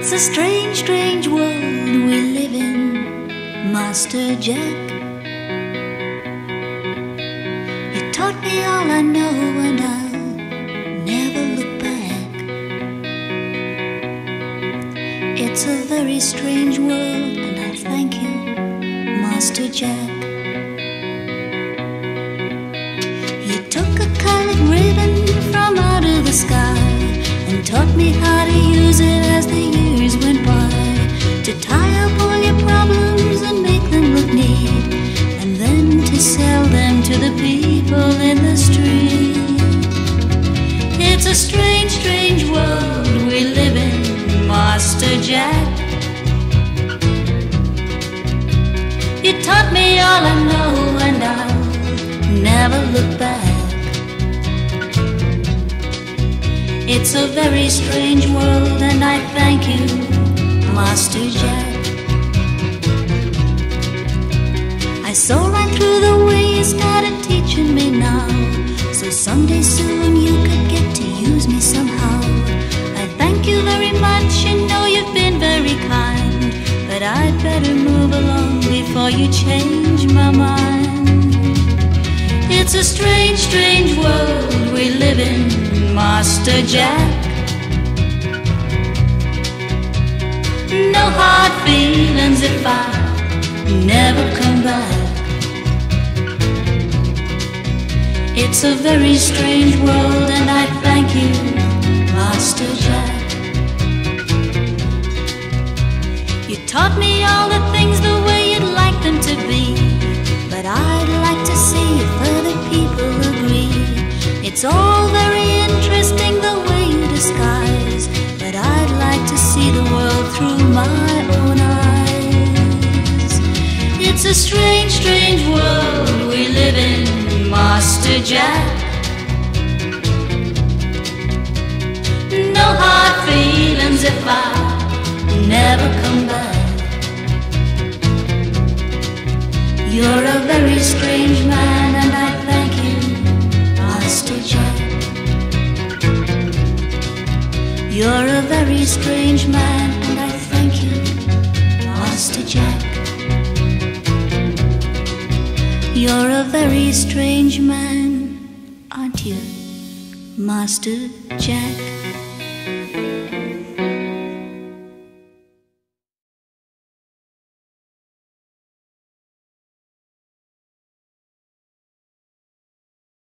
It's a strange, strange world we live in, Master Jack. You taught me all I know and I'll never look back. It's a very strange world and I thank you, Master Jack. You took a colored ribbon from out of the sky and taught me how to use it as the years went by, to tie up all your problems and make them look neat, and then to sell them to the people in the street. It's a strange, strange world we live in, Master Jack. You taught me all I know and I'll never look back. It's a very strange world and I thank you, Master Jack. I saw right through the way you started teaching me now, so someday soon you could get to use me somehow. I thank you very much, you know you've been very kind, but I'd better move along before you change my mind. It's a strange, strange world we live in, Master Jack. No hard feelings if I never come back. It's a very strange world and I thank you, Master Jack. You taught me all the things the way you'd like them to be, but I'd like to see if other people agree. It's all very interesting the way you disguise, but I'd like to see the world through my own eyes. It's a strange, strange world we live in, Master Jack. No hard feelings if I never come back. You're a very strange man and I thank you, Master Jack. You're a very strange man and I thank you, Master Jack. You're a very strange man, aren't you, Master Jack?